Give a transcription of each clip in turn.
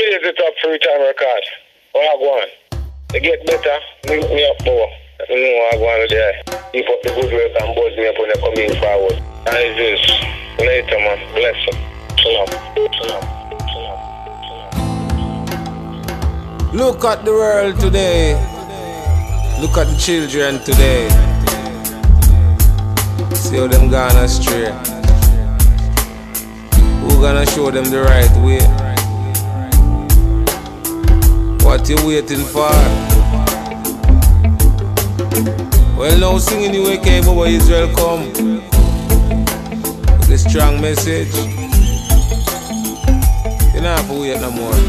blaze it up free time record. What I want? To get better, link me up more. You know what I want to do. Keep up the good work and buzz me up when you're coming forward. And it's this. Later, man. Bless you. Shalom. Shalom. Shalom. Look at the world today. Look at the children today. See how them gone astray. Who gonna show them the right way? What you waiting for? Well, now singing you AK Baba Israel come with a strong message. You don't have to wait no more.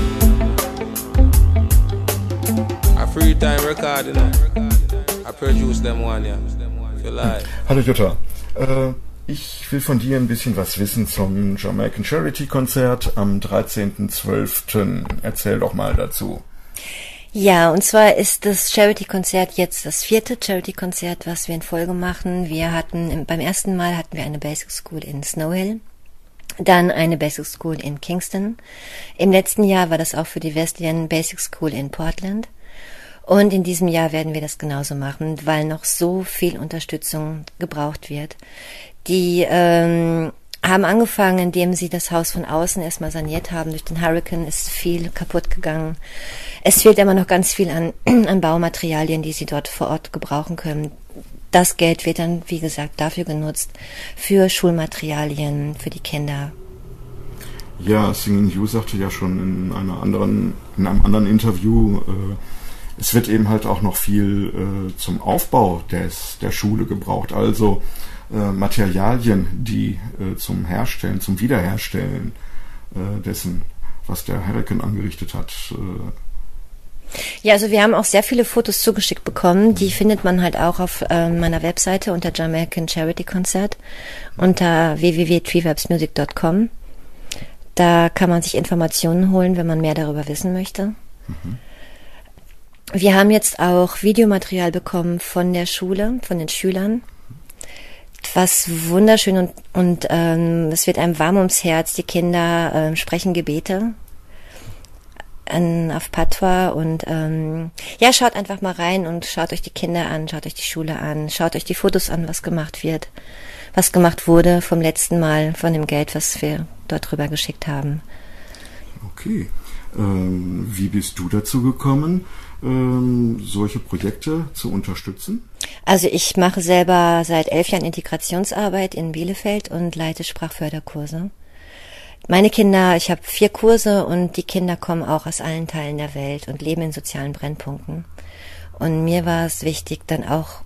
A free time record, you know. I produce them one, yeah. If you like. Hallo Jutta. Ich will von dir ein bisschen was wissen zum Jamaican Charity Konzert am 13.12. Erzähl doch mal dazu. Ja, und zwar ist das Charity-Konzert jetzt das 4. Charity-Konzert, was wir in Folge machen. Beim ersten Mal hatten wir eine Basic School in Snow Hill, dann eine Basic School in Kingston. Im letzten Jahr war das auch für die Wesleyan Basic School in Portland. Und in diesem Jahr werden wir das genauso machen, weil noch so viel Unterstützung gebraucht wird. Die haben angefangen, indem sie das Haus von außen erstmal saniert haben. Durch den Hurricane ist viel kaputt gegangen. Es fehlt immer noch ganz viel an Baumaterialien, die sie dort vor Ort gebrauchen können. Das Geld wird dann, wie gesagt, dafür genutzt, für Schulmaterialien, für die Kinder. Ja, Singing You sagte ja schon in einem anderen Interview, es wird eben halt auch noch viel zum Aufbau der Schule gebraucht. Also Materialien, die zum Wiederherstellen dessen, was der Hurricane angerichtet hat. Ja, also wir haben auch sehr viele Fotos zugeschickt bekommen. Die findet man halt auch auf meiner Webseite unter Jamaican Charity Concert unter www.treevibesmusic.com. Da kann man sich Informationen holen, wenn man mehr darüber wissen möchte. Mhm. Wir haben jetzt auch Videomaterial bekommen von der Schule, von den Schülern. Was wunderschön und es wird einem warm ums Herz. Die Kinder sprechen Gebete auf Patois und ja, schaut einfach mal rein und schaut euch die Kinder an, schaut euch die Schule an, schaut euch die Fotos an, was gemacht wurde vom letzten Mal, von dem Geld, was wir dort rüber geschickt haben. Okay. Wie bist du dazu gekommen, solche Projekte zu unterstützen? Also ich mache selber seit 11 Jahren Integrationsarbeit in Bielefeld und leite Sprachförderkurse. Meine Kinder, ich habe 4 Kurse und die Kinder kommen auch aus allen Teilen der Welt und leben in sozialen Brennpunkten. Und mir war es wichtig, dann auch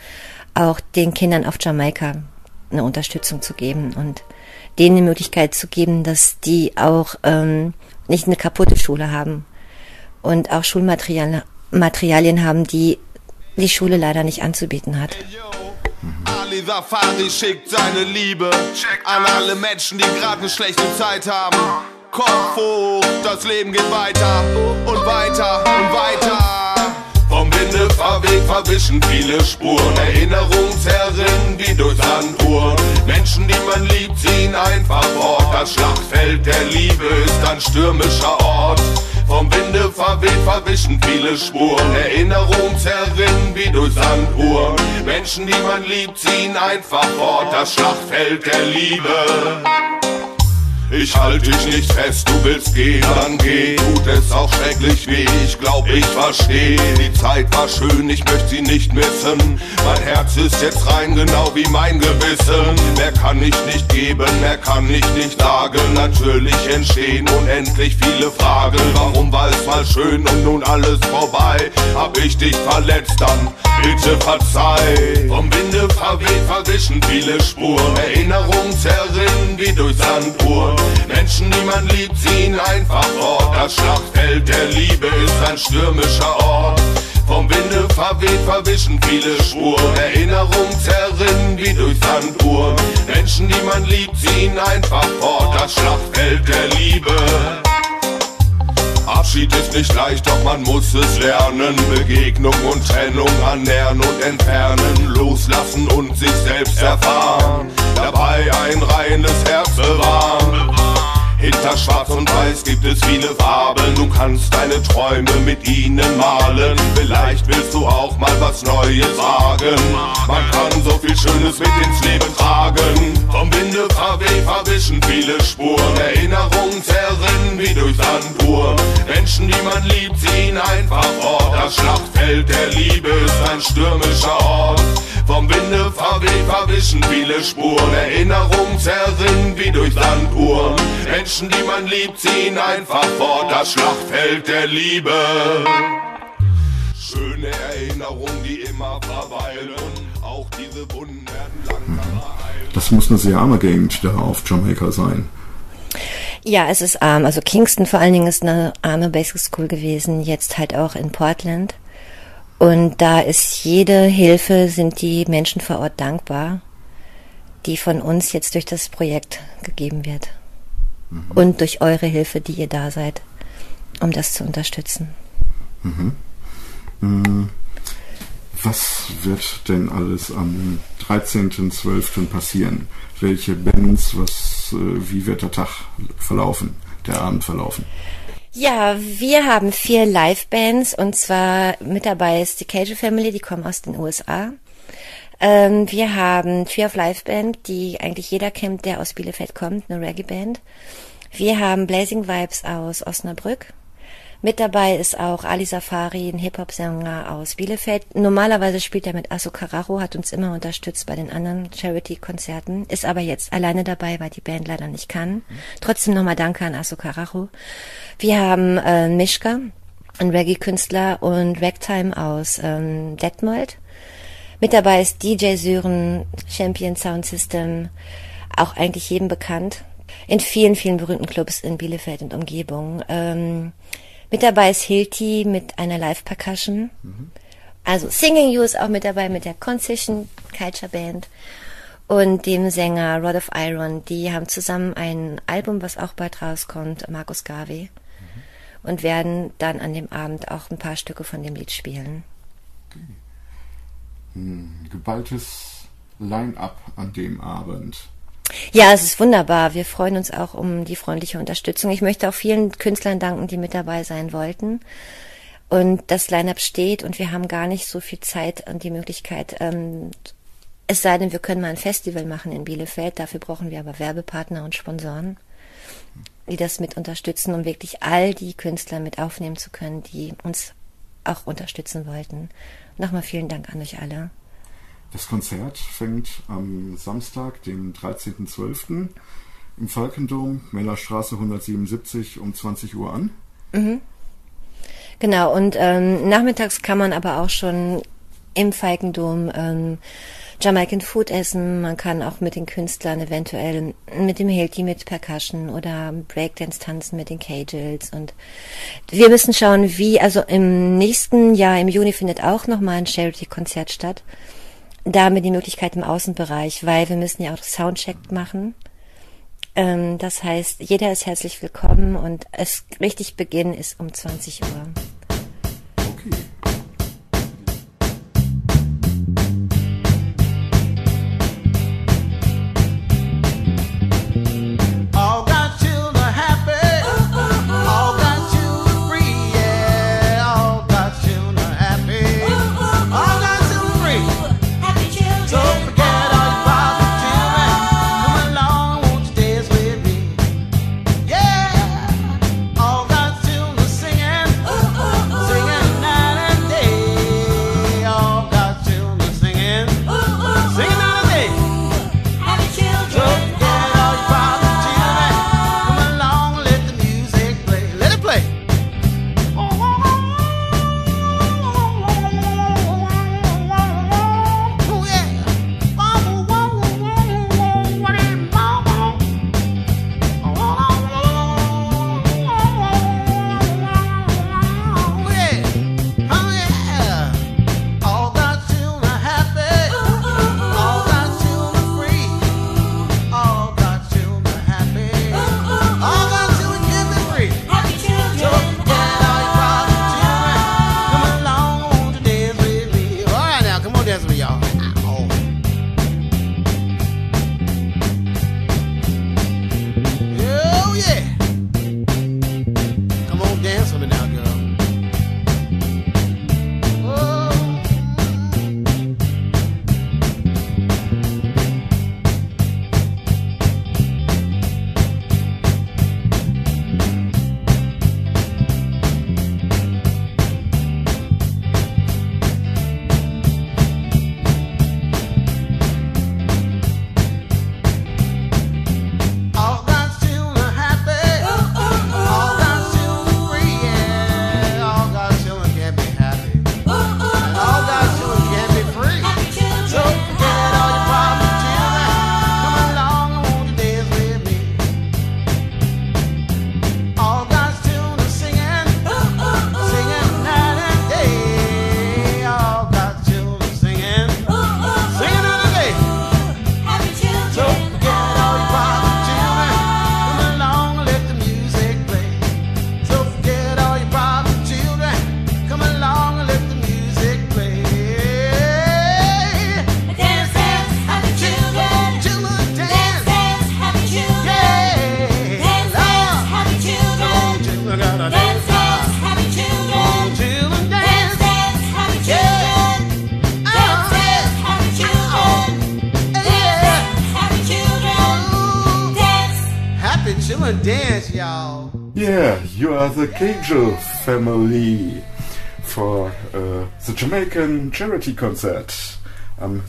den Kindern auf Jamaika eine Unterstützung zu geben und denen die Möglichkeit zu geben, dass die auch nicht eine kaputte Schule haben und auch Schulmaterialien haben, die die Schule leider nicht anzubieten hat. Ali Safari schickt seine Liebe an alle Menschen, die gerade eine schlechte Zeit haben. Kopf hoch, das Leben geht weiter und weiter und weiter. Vom Winde verweht, verwischen viele Spuren, Erinnerungen zerrinnen wie durch Sanduhren. Menschen, die man liebt, ziehen einfach fort. Das Schlachtfeld der Liebe ist ein stürmischer Ort. Vom Winde verweht, verwischen viele Spuren, Erinnerungen zerrinnen wie durch Sanduhren. Menschen, die man liebt, ziehen einfach fort. Das Schlachtfeld der Liebe. Ich halte dich nicht fest, du willst gehen, dann geh. Tut es auch schrecklich weh, ich glaub, ich versteh. Die Zeit war schön, ich möchte sie nicht missen. Mein Herz ist jetzt rein, genau wie mein Gewissen. Mehr kann ich nicht geben, mehr kann ich nicht sagen. Natürlich entstehen unendlich viele Fragen. Warum war es mal schön und nun alles vorbei? Hab ich dich verletzt, dann bitte verzeih. Vom Winde verweht, verwischen viele Spuren, Erinnerungen zerrinnen wie durch Sanduhren. Menschen, die man liebt, ziehen einfach fort. Das Schlachtfeld der Liebe ist ein stürmischer Ort. Vom Winde verweht, verwischen viele Spuren, Erinnerungen zerrinnen wie durch Sanduhren. Menschen, die man liebt, ziehen einfach fort. Das Schlachtfeld der Liebe. Abschied ist nicht leicht, doch man muss es lernen. Begegnung und Trennung annähern und entfernen. Loslassen und sich selbst erfahren. Dabei ein reines Herz bewahren. Hinter Schwarz und Weiß gibt es viele Farben. Du kannst deine Träume mit ihnen malen. Vielleicht willst du auch mal was Neues wagen. Man kann so viel Schönes mit ins Leben tragen. Vom Winde verwischen viele Spuren. Erinnerungen zerrinnen wie durch Sanduhr. Menschen, die man liebt, ziehen einfach fort. Das Schlachtfeld der Liebe ist ein stürmischer Ort. Vom Winde verwischen viele Spuren. Erinnerungen zerrinnen wie durch Sanduhr. Menschen, die man liebt, ziehen einfach fort. Das Schlachtfeld der Liebe. Schöne Erinnerungen, die immer verweilen. Auch diese Wunden werden langsam heilen. Das muss eine sehr arme Gegend da auf Jamaika sein. Ja, es ist arm. Also Kingston vor allen Dingen ist eine arme Basic School gewesen, jetzt halt auch in Portland. Und da ist jede Hilfe, sind die Menschen vor Ort dankbar, die von uns jetzt durch das Projekt gegeben wird. Mhm. Und durch eure Hilfe, die ihr da seid, um das zu unterstützen. Mhm. Was wird denn alles am 13.12. passieren? Welche Bands, wie wird der Tag verlaufen, der Abend verlaufen? Ja, wir haben 4 Live-Bands und zwar mit dabei ist die Cajun Family, die kommen aus den USA. Wir haben Tree of Life Band, die eigentlich jeder kennt, der aus Bielefeld kommt, eine Reggae-Band. Wir haben Blazing Vibes aus Osnabrück. Mit dabei ist auch Ali Safari, ein Hip-Hop-Sänger aus Bielefeld. Normalerweise spielt er mit Asu Carajo, hat uns immer unterstützt bei den anderen Charity-Konzerten, ist aber jetzt alleine dabei, weil die Band leider nicht kann. Trotzdem nochmal Danke an Asu Carajo. Wir haben Mischka, ein Reggae-Künstler, und Ragtime aus Detmold. Mit dabei ist DJ Syren, Champion Sound System, auch eigentlich jedem bekannt, in vielen, vielen berühmten Clubs in Bielefeld und Umgebung. Mit dabei ist Hilti mit einer Live-Percussion. Mhm. Also Singing You ist auch mit dabei mit der Concession Culture Band und dem Sänger Rod of Iron. Die haben zusammen ein Album, was auch bald rauskommt, Markus Garvey. Mhm. Und werden dann an dem Abend auch ein paar Stücke von dem Lied spielen. Okay. Ein geballtes Line-Up an dem Abend. Ja, es ist wunderbar. Wir freuen uns auch um die freundliche Unterstützung. Ich möchte auch vielen Künstlern danken, die mit dabei sein wollten. Und das Line-Up steht und wir haben gar nicht so viel Zeit und die Möglichkeit, es sei denn, wir können mal ein Festival machen in Bielefeld. Dafür brauchen wir aber Werbepartner und Sponsoren, die das mit unterstützen, um wirklich all die Künstler mit aufnehmen zu können, die uns auch unterstützen wollten. Nochmal vielen Dank an euch alle. Das Konzert fängt am Samstag, dem 13.12. im Falkendom, Mellerstraße 177 um 20 Uhr an. Mhm. Genau, und nachmittags kann man aber auch schon im Falkendom Jamaican Food essen. Man kann auch mit den Künstlern eventuell mit dem Hilti mit Percussion oder Breakdance tanzen mit den Cajils. Und wir müssen schauen, also im nächsten Jahr, im Juni, findet auch nochmal ein Charity-Konzert statt. Da haben wir die Möglichkeit im Außenbereich, weil wir müssen ja auch Soundcheck machen. Das heißt, jeder ist herzlich willkommen und es richtig Beginn ist um 20 Uhr. Okay. dance, y'all. Yeah, you are the Cajal family for the Jamaican Charity Concert am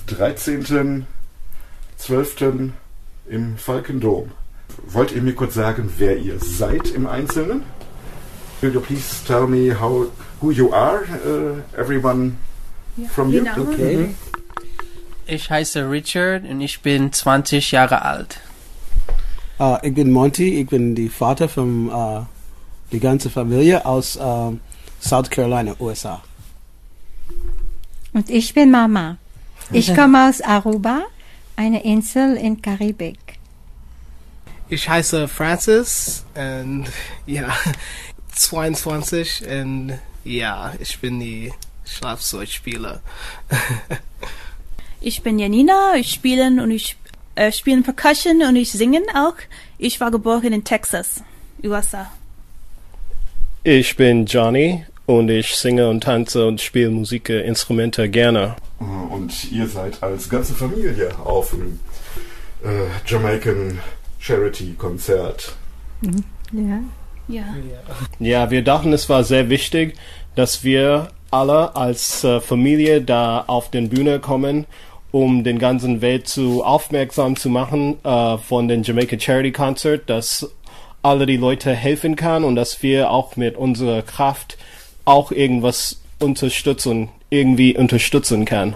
13.12. im Falkendom. Wollt ihr mir kurz sagen, wer ihr seid im Einzelnen? Will you please tell me who you are, everyone from you? Okay. Ich heiße Richard und ich bin 20 Jahre alt. Ich bin Monty, ich bin der Vater von die ganze Familie aus South Carolina, USA. Und ich bin Mama. Ich komme aus Aruba, eine Insel in Karibik. Ich heiße Francis und ja, 22 und ja, ich bin die Schlagzeugspieler. Ich bin Janina, ich spiele Percussion und ich singe auch. Ich war geboren in Texas, USA. Ich bin Johnny und ich singe und tanze und spiele Musikinstrumente gerne. Und ihr seid als ganze Familie auf dem Jamaican Charity Konzert. Ja, wir dachten, es war sehr wichtig, dass wir alle als Familie da auf den Bühne kommen, um den ganzen Welt aufmerksam zu machen von den Jamaican Charity Concert, dass alle die Leute helfen kann und dass wir auch mit unserer Kraft auch irgendwas irgendwie unterstützen kann.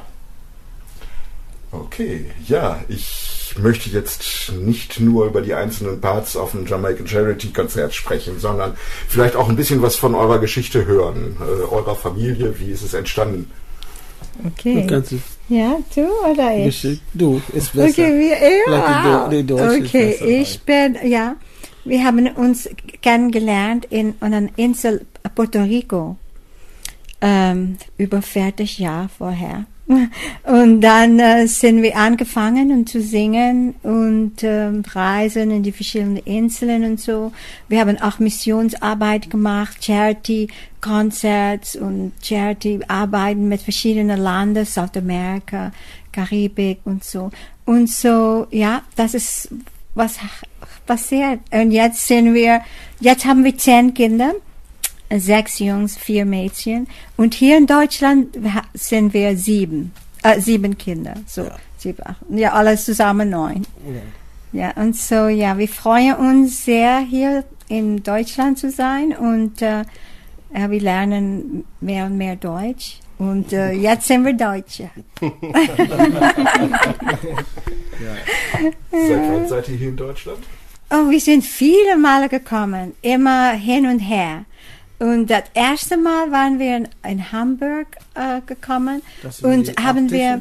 Okay, ja, ich möchte jetzt nicht nur über die einzelnen Parts auf dem Jamaican Charity Konzert sprechen, sondern vielleicht auch ein bisschen was von eurer Geschichte hören, eurer Familie, wie ist es entstanden? Okay. Ja, du oder ich? Du, ist besser. Okay, ich bin, wir haben uns kennengelernt in einer Insel Puerto Rico, über 40 Jahre vorher. Und dann sind wir angefangen zu singen und reisen in die verschiedenen Inseln und so. Wir haben auch Missionsarbeit gemacht, Charity-Concerts und Charity-Arbeiten mit verschiedenen Ländern, Südamerika, Karibik und so. Und so, ja, das ist was passiert. Und jetzt haben wir 10 Kinder. 6 Jungs, 4 Mädchen. Und hier in Deutschland sind wir 7 Kinder. So, 7, 8. Ja, alles zusammen 9. Ja, und so, ja, wir freuen uns sehr, hier in Deutschland zu sein. Und wir lernen mehr und mehr Deutsch. Und jetzt sind wir Deutsche. Seit wann seid ihr hier in Deutschland? Oh, wir sind viele Male gekommen. Immer hin und her. Und das erste Mal waren wir in Hamburg gekommen und haben wir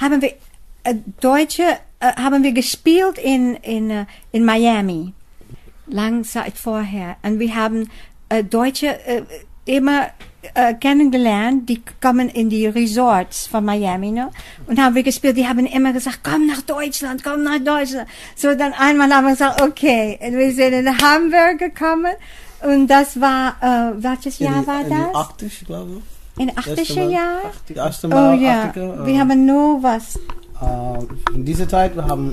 gespielt in Miami, lange Zeit vorher. Und wir haben Deutsche immer kennengelernt, die kommen in die Resorts von Miami, ne? Und haben wir gespielt, die haben immer gesagt, komm nach Deutschland. So, dann einmal haben wir gesagt, okay, wir sind in Hamburg gekommen. Und das war, welches Jahr war das? In 80, glaube ich. In 80er Jahren? Die erste Mal. Oh ja, 80er, wir haben nur was. In dieser Zeit, wir haben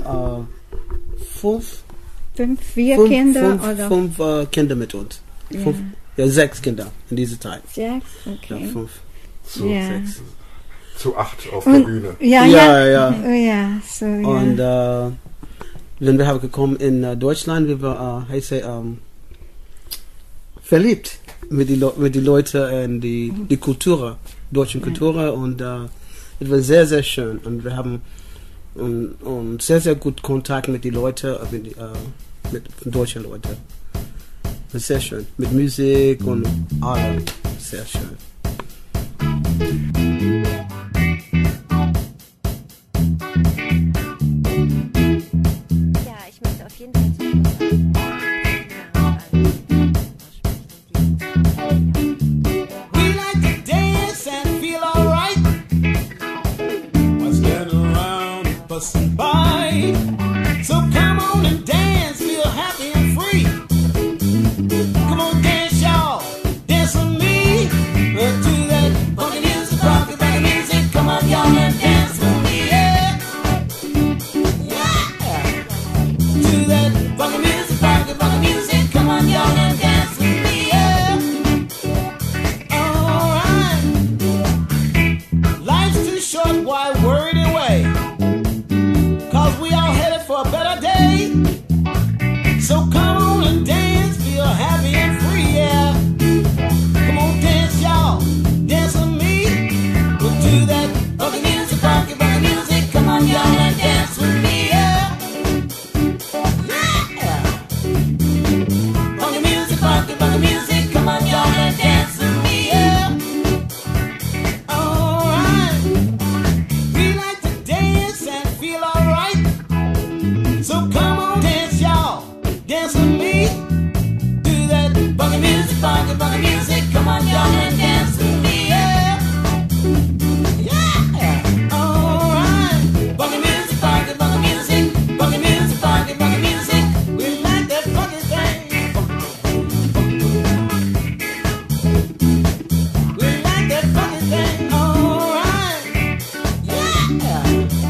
4 Kinder oder? 5 Kinder mit uns. 6 Kinder in dieser Zeit. 6, okay. Ja, 5. So, 6. Zu 8 auf der Bühne. Ja. So, ja. Und wenn wir gekommen in Deutschland, wir waren, verliebt mit die Leute und die Kultur, deutschen Kultur, und es war sehr, sehr schön, und wir haben sehr, sehr gut Kontakt mit den Leuten, mit deutschen Leuten. Das ist sehr schön, mit Musik und allem, sehr schön. Ja, ich möchte auf jeden Fall busting by. So come on and dance, feel happy and free. Come on, dance, y'all, dance with me. funky, funky music. Come on, y'all, and dance with me, yeah. Yeah, alright. Funky music, funky, funky music. Funky music, funky, funky music. We like that funky thing. We like that funky thing, alright. Yeah.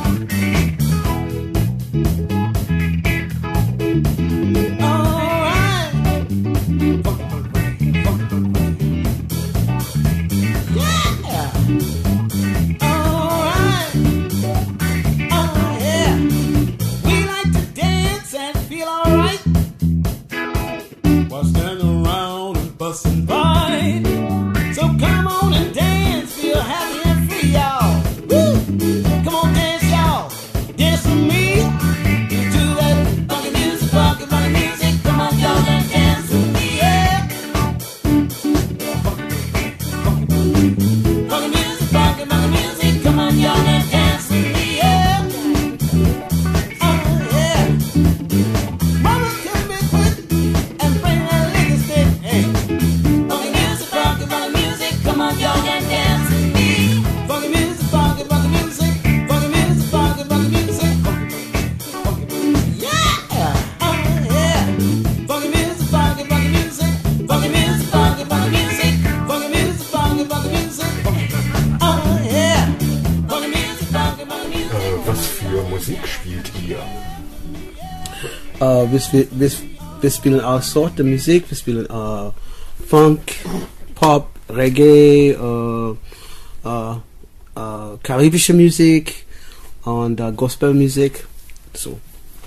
Was für Musik spielt ihr? Wir spielen alle Sorten Musik. Wir spielen Funk, Pop, Reggae, karibische Musik und Gospelmusik. So.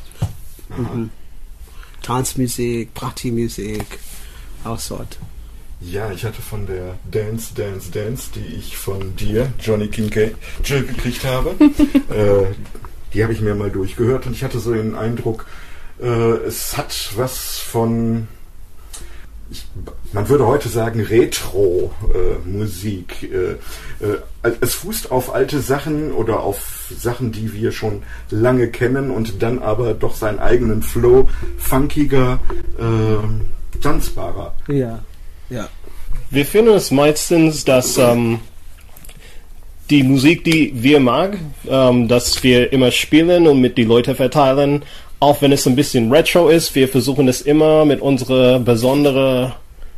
Tanzmusik, Partymusik, all Sorten. Ja, ich hatte von der Dance, die ich von dir, Johnny Kincaid, gekriegt habe, die habe ich mir mal durchgehört und ich hatte so den Eindruck, es hat was von, man würde heute sagen, Retro-Musik. Es fußt auf alte Sachen oder auf Sachen, die wir schon lange kennen und dann aber doch seinen eigenen Flow, funkiger, tanzbarer. Ja. Ja. Wir finden es meistens, dass die Musik, die wir mag, dass wir immer spielen und mit die Leute verteilen, auch wenn es ein bisschen retro ist, wir versuchen es immer mit unserer besondere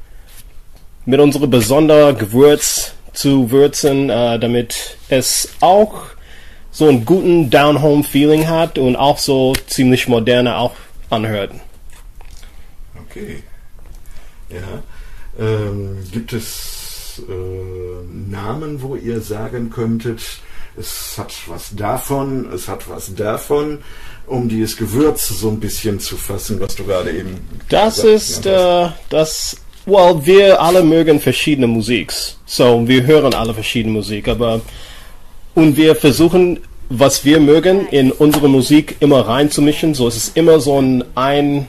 Gewürz zu würzen, damit es auch so einen guten Down-Home-Feeling hat und auch so ziemlich moderne auch anhört. Okay. Ja. Gibt es Namen, wo ihr sagen könntet, es hat was davon, es hat was davon, um dieses Gewürz so ein bisschen zu fassen, was du gerade eben gesagt hast? Wir alle mögen verschiedene Musik. So, wir hören alle verschiedene Musik, und wir versuchen, was wir mögen, in unsere Musik immer reinzumischen. So, es ist immer so ein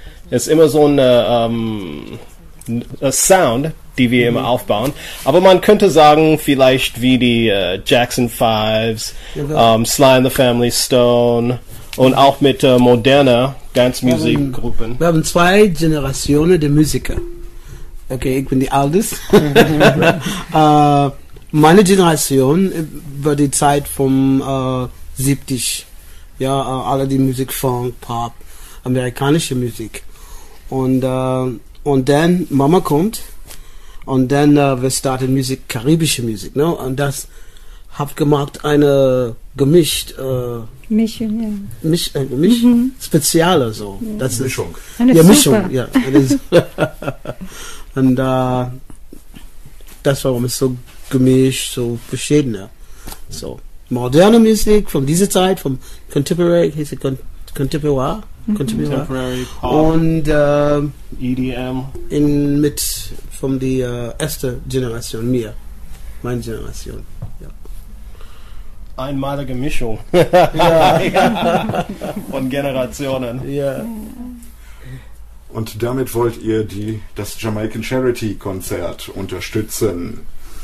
Sound, die wir immer aufbauen. Aber man könnte sagen, vielleicht wie die Jackson 5s, Sly and the Family Stone und auch mit moderner Dance-Musik-Gruppen. Wir haben 2 Generationen der Musiker. Okay, ich bin die Älteste. Meine Generation war die Zeit vom 70. Ja, alle die Musik, Funk, Pop, amerikanische Musik. Und dann Mama kommt und dann wir starten Musik, karibische Musik, ne? Und das hab gemacht eine gemischt Mischung, spezielle so. Ja. Das Mischung. Eine Mischung, ja. Und das war warum es so gemischt, so verschiedene. So moderne Musik von dieser Zeit, vom Contemporary, Contemporary Pop und EDM von die erste Generation, meine Generation. Ja. Einmalige Mischung von Generationen. Ja. Und damit wollt ihr das Jamaican Charity Konzert unterstützen.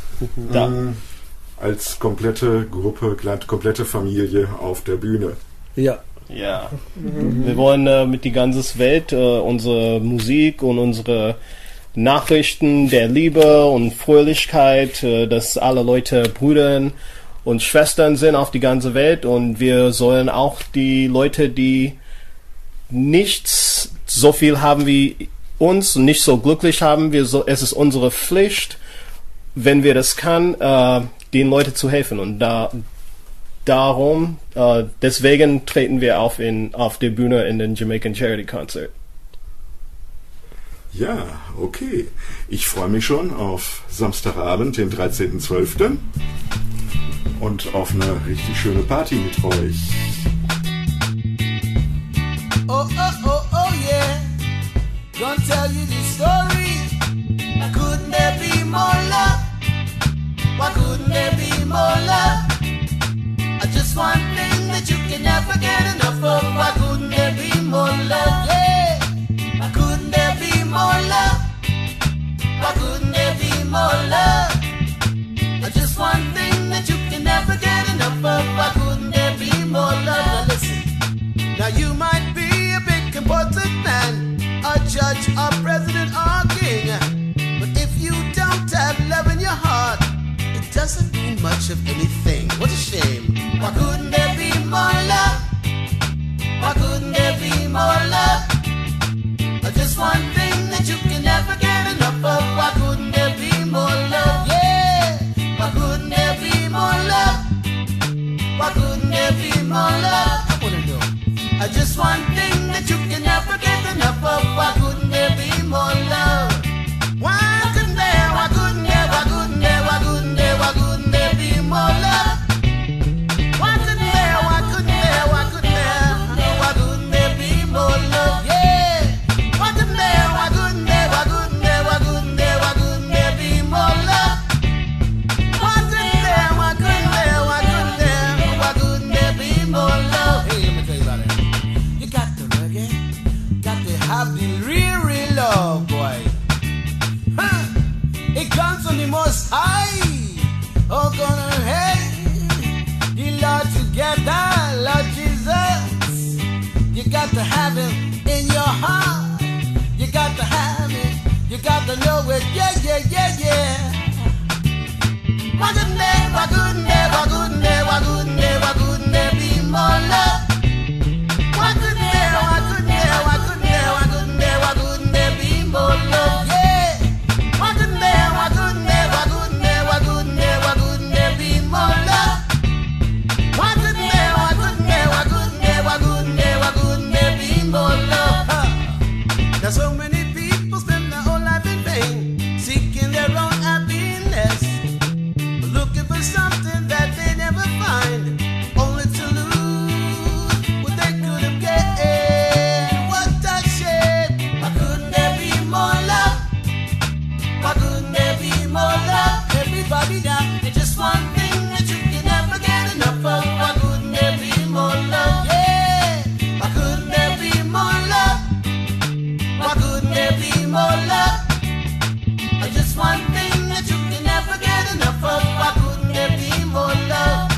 Als komplette Gruppe, komplette Familie auf der Bühne. Ja. Ja. Wir wollen mit die ganze Welt unsere Musik und unsere Nachrichten der Liebe und Fröhlichkeit, dass alle Leute Brüder und Schwestern sind auf die ganze Welt, und wir sollen auch die Leute, die nicht so viel haben wie uns und nicht so glücklich haben, es ist unsere Pflicht, wenn wir das können, den Leuten zu helfen. Und deswegen treten wir auf der Bühne in den Jamaican Charity Concert. Ja, okay. Ich freue mich schon auf Samstagabend, den 13.12. und auf eine richtig schöne Party mit euch. Oh, oh, oh, oh, yeah. Gonna tell you the story. Why couldn't there be more love? Why couldn't there be more love? Just one thing that you can never get enough of. Why couldn't there be more love? Yeah. Why couldn't there be more love? Why couldn't there be more love? Just one thing that you can never get enough of. Why couldn't there be more love? Now listen. Now you might be a big important man, a judge, a president, or a king, but if you don't have love in your heart, it doesn't mean much of anything. What a shame. Why couldn't there be more love? Why couldn't there be more love? Just one thing that you can never get enough of. Why couldn't there be more love? Yeah. Why couldn't there be more love? Why couldn't there be more love? I wanna know. Just one thing that you can never get enough of. Why couldn't there be more love? Why couldn't there? Why couldn't there? Why couldn't there? Why couldn't there? Why couldn't there be more love? Why couldn't there? Why couldn't there? Why couldn't there? Why couldn't there be more love? Yeah. Why couldn't there? Why couldn't there? Why couldn't there? Why couldn't there? Why couldn't there be more love? Why couldn't there? Why couldn't there? Why couldn't there? Why couldn't there be more love? Hey, let me tell you about it. You got the reggae, got to have the real, real love, boy. Huh? It comes from the Most High. Oh, gonna hey, the Lord together, Lord Jesus. You got to have Him in your heart. You got to have it. You got to know it. Yeah, yeah, yeah, yeah. Why couldn't there? Why couldn't there? Why couldn't there? Why couldn't there? Why couldn't there be more love? Why couldn't there? Why couldn't there? Why couldn't there? Why couldn't there? Why couldn't there be more love? Yeah. Why couldn't there? Why couldn't there? Why couldn't there? Why couldn't there? Why couldn't there be more love? Why couldn't there? Why couldn't there? Why couldn't there? Why couldn't there? Why couldn't there be more love? There's so many people spend their whole life in vain, seeking their own happiness, looking for something that they never find, only to lose what they could have gained. What a shame! Why couldn't there be more love? Why couldn't there be more love? Everybody now, it's just one thing that you can never get enough of. Why couldn't there be more love? Yeah! Why couldn't there be more love? Why couldn't there be more love? Just one thing that you can never get enough of. Why couldn't there be more love?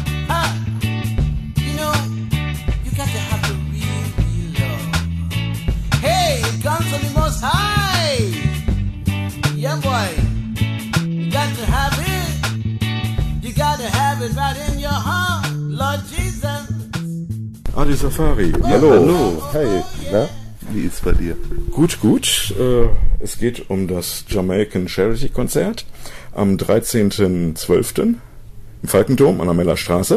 You know, you got to have the real, real love. Hey, it comes from the Most High. Yeah, boy. You got to have it. You got to have it right in your heart, Lord Jesus. Adi Safari, Hallo, hey, na? Wie ist bei dir? Gut, gut. Es geht um das Jamaican Charity Konzert am 13.12. im Falkendom an der Mellerstraße.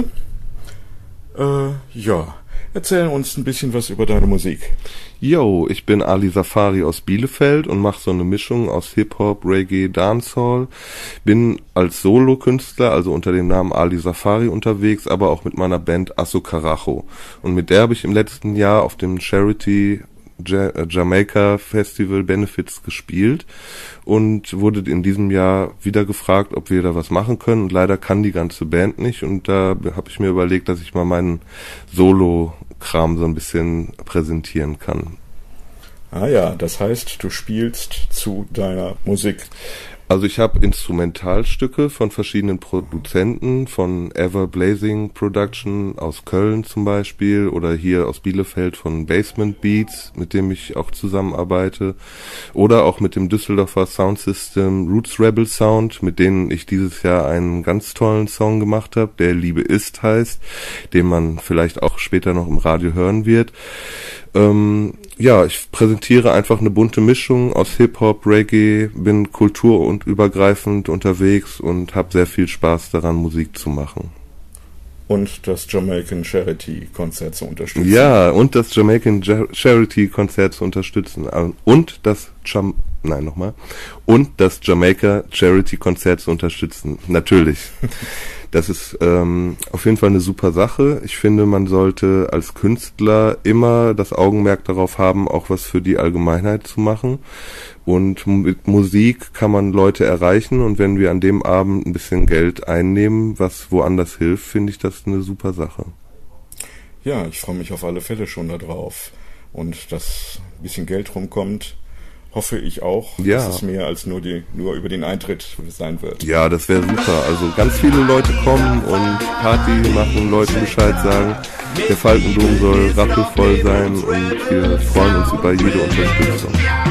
Ja, erzähl uns ein bisschen was über deine Musik. Yo, ich bin Ali Safari aus Bielefeld und mache so eine Mischung aus Hip-Hop, Reggae, Dancehall. Bin als Solokünstler, also unter dem Namen Ali Safari unterwegs, aber auch mit meiner Band Asu Carajo. Und mit der habe ich im letzten Jahr auf dem Charity Jamaica Festival Benefits gespielt und wurde in diesem Jahr wieder gefragt, ob wir da was machen können, und leider kann die ganze Band nicht, und da habe ich mir überlegt, dass ich mal meinen Solo-Kram so ein bisschen präsentieren kann. Ah ja, das heißt, du spielst zu deiner Musik. Also ich habe Instrumentalstücke von verschiedenen Produzenten, von Ever Blazing Production aus Köln zum Beispiel oder hier aus Bielefeld von Basement Beats, mit dem ich auch zusammenarbeite, oder auch mit dem Düsseldorfer Soundsystem Roots Rebel Sound, mit denen ich dieses Jahr einen ganz tollen Song gemacht habe, der Liebe ist heißt, den man vielleicht auch später noch im Radio hören wird. Ja, ich präsentiere einfach eine bunte Mischung aus Hip-Hop, Reggae, bin kultur- und übergreifend unterwegs und habe sehr viel Spaß daran, Musik zu machen. Und das Jamaican Charity Konzert zu unterstützen. Ja, und das Jamaican Charity Konzert zu unterstützen. Und das Jamaica Charity Konzert zu unterstützen. Natürlich. Das ist auf jeden Fall eine super Sache. Ich finde, man sollte als Künstler immer das Augenmerk darauf haben, auch was für die Allgemeinheit zu machen. Und mit Musik kann man Leute erreichen. Und wenn wir an dem Abend ein bisschen Geld einnehmen, was woanders hilft, finde ich das eine super Sache. Ja, ich freue mich auf alle Fälle schon darauf. Und dass ein bisschen Geld rumkommt, hoffe ich auch, dass es mehr als nur über den Eintritt sein wird. Ja, das wäre super. Also ganz viele Leute kommen und Party machen, Leuten Bescheid sagen. Der Falkendom soll rappelvoll sein und wir freuen uns über jede Unterstützung.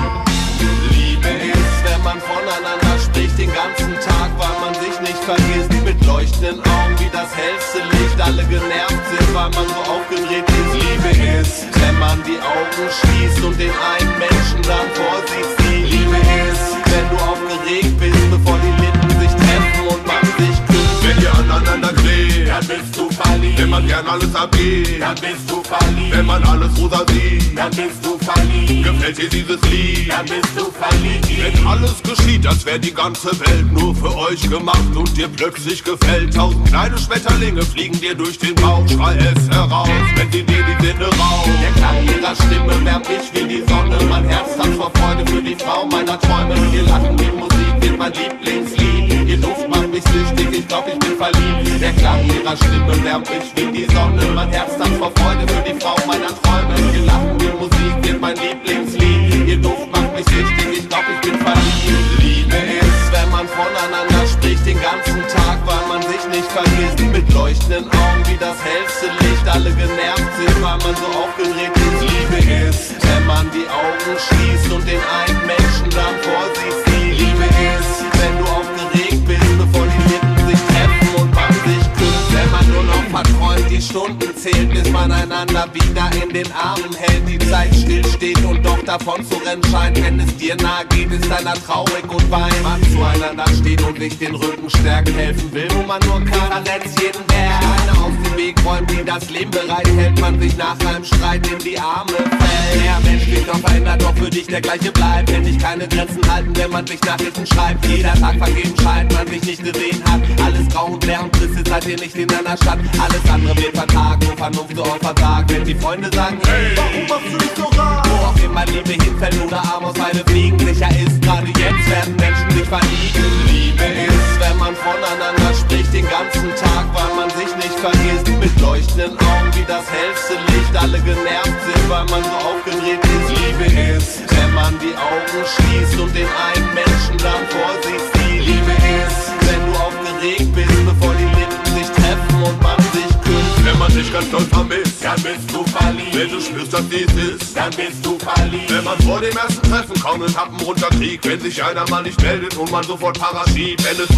Liebe ist, wenn man voneinander spricht den ganzen Tag, weil man sich nicht vergisst. Mit leuchtenden Augen wie das hellste Licht, alle genervt sind, weil man so aufgedreht ist. Liebe ist, wenn man die Augen schließt und den einen Menschen dann vorsieht. Die Liebe ist, wenn du aufgeregt bist, bevor die Lippen sich treffen und man sich küsst. Wenn ihr aneinander klebt, dann bist du verliebt. Wenn man gern alles abgeht, dann bist du verliebt. Wenn man alles rosa sieht, dann bist du verliebt. Gefällt dir dieses Lied, dann bist du verliebt. Wenn alles geschieht, als wäre die ganze Welt nur für euch gemacht und dir plötzlich gefällt. 1000 kleine Schmetterlinge fliegen dir durch den Bauch, schrei es heraus, wenn sie dir die Sinne raubt. Der Klang ihrer Stimme wärmt mich wie die Sonne, mein Herz tanzt vor Freude für die Frau meiner Träume. Ihr Lachen, die Musik wird mein Lieblingslied. Ihr Duft macht mich süchtig, ich glaub ich bin verliebt. Der Klang ihrer Stimme wärmt mich wie die Sonne, mein Herz tanzt vor Freude für die Frau meiner Träume. Ihr Lachen, die Musik wird mein Lieblingslied. Ihr Duft macht mich süchtig, ich glaub ich bin verliebt. Liebe ist, wenn man voneinander spricht den ganzen Tag, weil man sich nicht vergisst. Mit leuchtenden Augen wie das hellste Licht, alle genervt sind, weil man so aufgedreht ist. Liebe ist, wenn man die Augen schließt und den einen Menschen dann vorsieht. Die Liebe ist, wenn du aufgeregt bist, bevor die Lippen sich treffen und man sich küsst. Wenn man nur noch verträumt, die Stunden zählt, bis man einander wieder in den Armen hält. Die Zeit stillsteht und doch davon zu rennen scheint. Wenn es dir nahe geht, ist einer traurig und weint. Man zueinander steht und sich den Rücken stärkt, helfen will, wo man nur kann, verletzt jeden Berg. Einer aus dem Weg räumt, die das Leben bereithält, man sich nach einem Streit in die Arme fällt. Der Mensch wird doch verändert, doch für dich der gleiche bleibt. Wenn dich keine Grenzen halten, wenn man sich Nachrichten schreibt. Jeder Tag vergeben scheint, man sich nicht gesehen hat. Alles grau und leer und trist, seid ihr nicht in einer Stadt. Alles andere wird vertagt, wo Vernunft so oft versagt. Wenn die Freunde sagen, hey, warum machst du dich so rar? Wo auch immer Liebe hinfällt oder Arm aus Heide fliegen. Sicher ist, gerade jetzt werden Menschen sich verlieben. Liebe ist, wenn man voneinander spricht den ganzen Tag, weil man sich nicht vergisst. Mit leuchtenden Augen wie das hellste Licht, alle genervt sind, weil man so aufgedreht ist. Liebe ist, wenn man die Augen schließt und den einen Menschen dann vorsieht. Die Liebe ist, wenn du aufgeregt bist, bevor die Lippen sich treffen und man sich küsst. Wenn man dich ganz doll vermisst, dann bist du verliebt. Wenn du spürst, dass dies ist, dann bist du verliebt. Wenn man vor dem ersten Treffen kaum einen Happen runterkriegt, wenn sich einer mal nicht meldet und man sofort Parasit, wenn es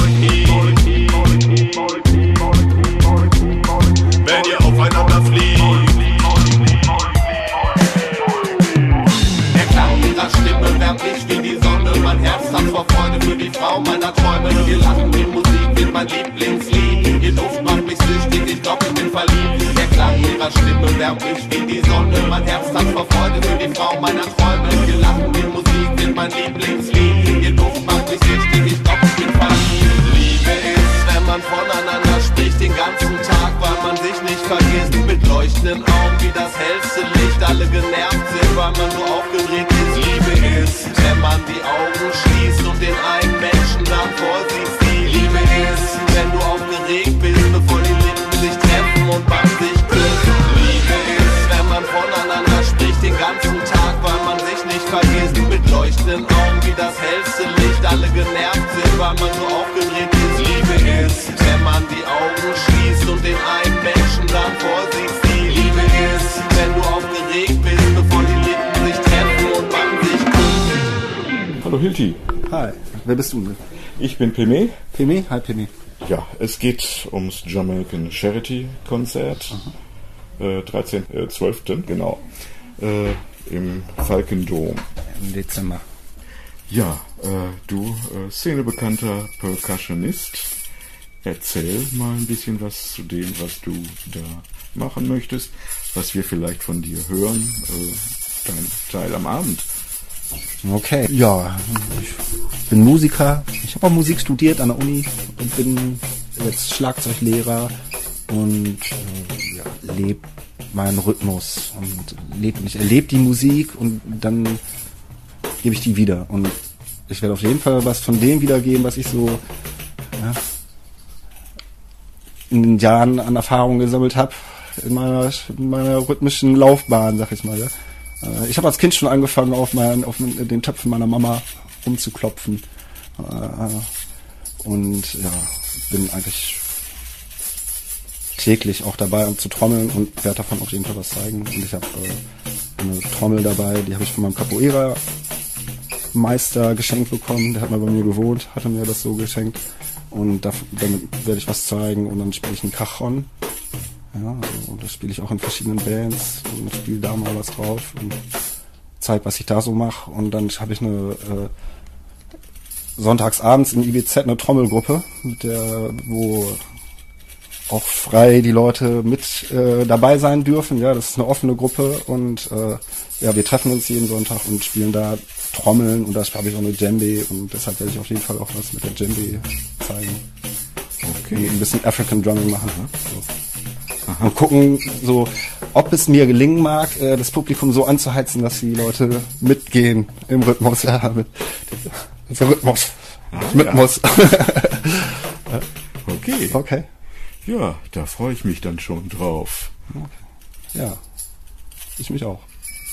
wenn ihr aufeinander fliegt. Der Klang ihrer Stimme wärmt mich wie die Sonne, mein Herz tanzt vor Freude für die Frau meiner Träume. Ihr Lachen, die Musik wird mein Lieblingslied. Ihr Duft macht mich süchtig, ich glaub ich bin verliebt. Der Klang ihrer Stimme wärmt mich wie die Sonne, mein Herz tanzt vor Freude für die Frau meiner Träume. Ihr Lachen, die Musik wird mein Lieblingslied. Ihr Duft macht mich süchtig, ich glaub ich bin verliebt. Liebe ist, wenn man voneinander spricht den ganzen Tag, weil man sich nicht vergisst. Mit leuchtenden Augen wie das hellste Licht, alle genervt sind, weil man so aufgedreht ist. Liebe ist, wenn man die Augen schließt und den einen Menschen dann vorsieht. Die Liebe ist, wenn du aufgeregt bist, bevor die Lippen sich treffen und man sich küsst. Liebe ist, wenn man voneinander spricht den ganzen Tag, weil man sich nicht vergisst. Mit leuchtenden Augen wie das hellste Licht, alle genervt weil man so aufgedreht ist. Liebe ist, wenn man die Augen schließt und den einen Menschen dann vor sich sieht. Liebe ist, wenn du aufgeregt bist, bevor die Lippen sich treffen und man sich küsst. Hallo Hilti. Hi, wer bist du? Ich bin Pime. Pime? Hi Pime. Ja, es geht ums Jamaican Charity Konzert. 13.12. Genau. Im Falkendom. Im Dezember. Ja, du szenebekannter Percussionist. Erzähl mal ein bisschen was zu dem, was du da machen möchtest, was wir vielleicht von dir hören, dein Teil am Abend. Okay, ja, ich bin Musiker. Ich habe auch Musik studiert an der Uni und bin jetzt Schlagzeuglehrer und lebe meinen Rhythmus und ich erlebe die Musik und dann gebe ich die wieder. Und ich werde auf jeden Fall was von dem wiedergeben, was ich so in den Jahren an Erfahrung gesammelt habe in meiner rhythmischen Laufbahn, sag ich mal. Ja. Ich habe als Kind schon angefangen, auf den Töpfen meiner Mama rumzuklopfen. Und ja, bin eigentlich täglich auch dabei, um zu trommeln und werde davon auf jeden Fall was zeigen. Und ich habe eine Trommel dabei, die habe ich von meinem Capoeira-Meister geschenkt bekommen. Der hat mal bei mir gewohnt, hatte mir das so geschenkt. Und damit werde ich was zeigen. Und dann spiele ich einen Cajon. Ja, und das spiele ich auch in verschiedenen Bands und spiele da mal was drauf und zeige, was ich da so mache. Und dann habe ich eine sonntagsabends im IBZ eine Trommelgruppe, wo auch frei die Leute mit dabei sein dürfen. Ja, das ist eine offene Gruppe und wir treffen uns jeden Sonntag und spielen da Trommeln und da habe ich auch eine Djembe und deshalb werde ich auf jeden Fall auch was mit der Djembe zeigen. Okay. Und ein bisschen African Drumming machen. Ne? So. Und gucken, so, ob es mir gelingen mag, das Publikum so anzuheizen, dass die Leute mitgehen im Rhythmus. Ja, mit Rhythmus. Rhythmus. Ja. Okay. Okay. Ja, da freue ich mich dann schon drauf. Okay. Ja, ich mich auch.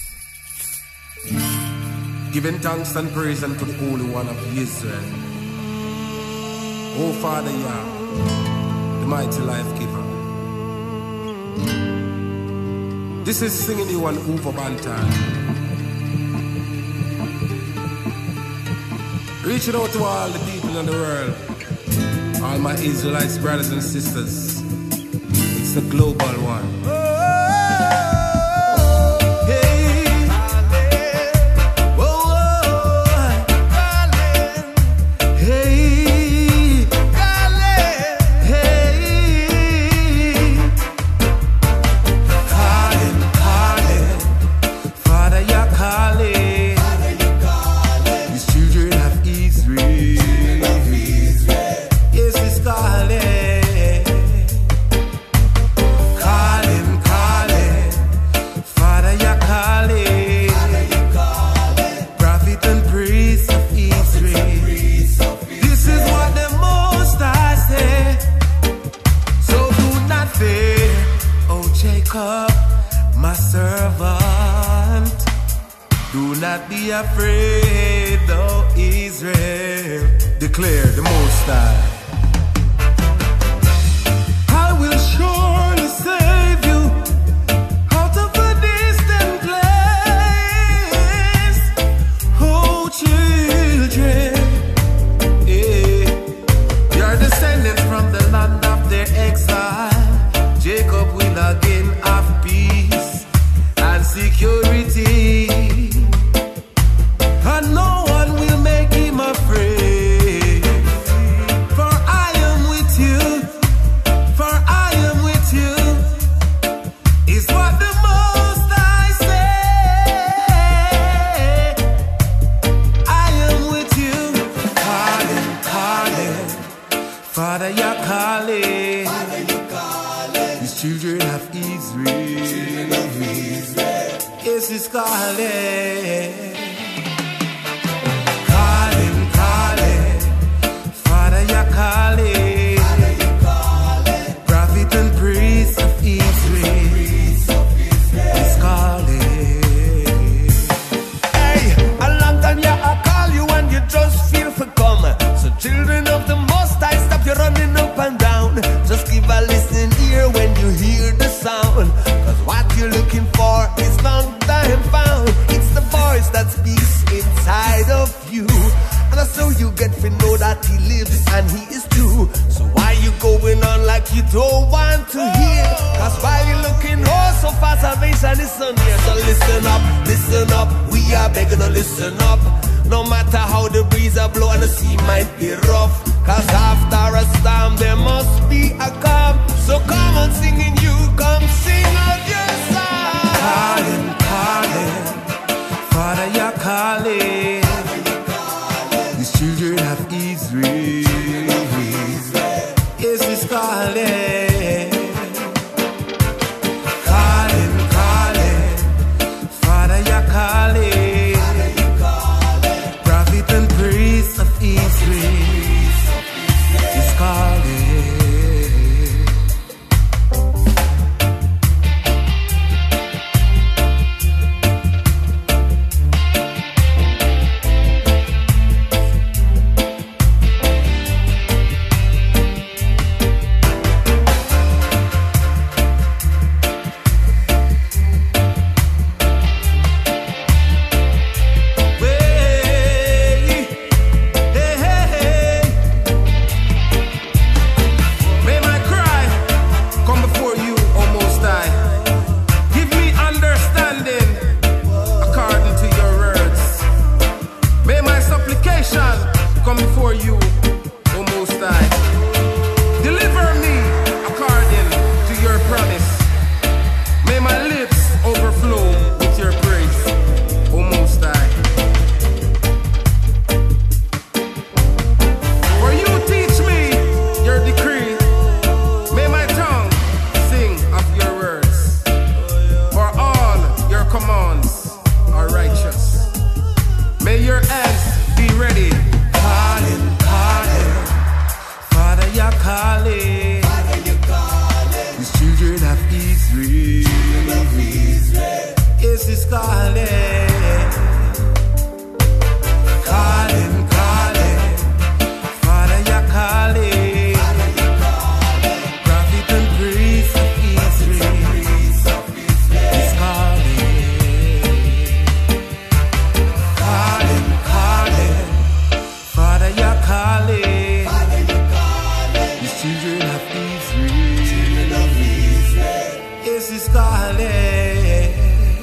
Giving thanks and praise unto the Holy One of Israel. Oh Father Yah, the mighty life giver. This is singing you an Ufa Bantan. Reaching out to all the people in the world, all my Israelites, brothers and sisters. It's a global one. My servant, do not be afraid, though Israel, declare the Most High. I will surely save you out of a distant place, oh children. Your descendants from the land of their exile, Jacob will again have peace and security, and no one will make him afraid. For I am with you, for I am with you, is what the Most High say. I am with you, calling, Father, you're calling. These children of Israel, yes, he's calling. Calling, Father, you're calling. Prophet and priest of Israel, he's calling. Hey, a long time, yeah, I call you and you just feel for come. So children that he lives and he is true. So why you going on like you don't want to hear? Cause while you looking oh so far, salvation is so near. So listen up, we are begging to listen up. No matter how the breeze a blow and the sea might be rough, cause after a storm there must be a calm. So come on singing you, come sing out your song. Calling, calling, Father you're calling. These children of Israel, yes he's calling. Calling, calling, Father you're calling. Prophet and priest of Israel is calling. Come before you, O Most High. Deliver me according to your promise. May my lips overflow with your praise, O Most High. For you teach me your decree. May my tongue sing of your words. For all your commands are righteous. May your hands be ready. Calling, calling, Father you're calling. These children of Israel, yes he's calling. Calling, calling, Father you're calling. Prophet and priest of Israel, he's calling. Calling, calling, Father you're calling. These children of Israel, yes he's calling.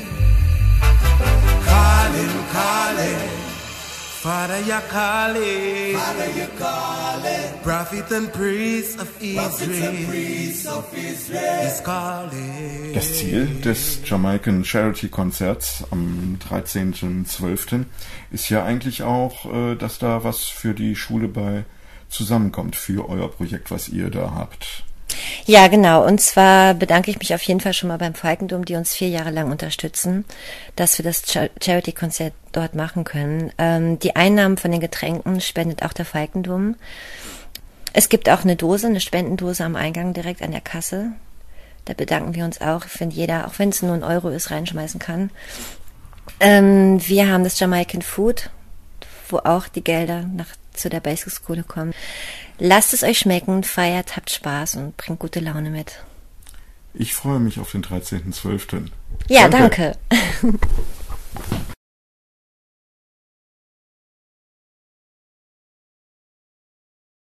Calling, calling, Father you're calling. Prophet and priest of Israel is calling. Das Ziel des Jamaican Charity Konzerts am 13.12. ist ja eigentlich auch, dass da was für die Schule bei zusammenkommt, für euer Projekt, was ihr da habt. Ja, genau. Und zwar bedanke ich mich auf jeden Fall schon mal beim Falkendom, die uns 4 Jahre lang unterstützen, dass wir das Charity-Konzert dort machen können. Die Einnahmen von den Getränken spendet auch der Falkendom. Es gibt auch eine Dose, eine Spendendose am Eingang direkt an der Kasse. Da bedanken wir uns auch, wenn jeder, auch wenn es nur 1 Euro ist, reinschmeißen kann. Wir haben das Jamaican Food, wo auch die Gelder zu der Basic School kommen. Lasst es euch schmecken, feiert, habt Spaß und bringt gute Laune mit. Ich freue mich auf den 13.12. Ja, danke.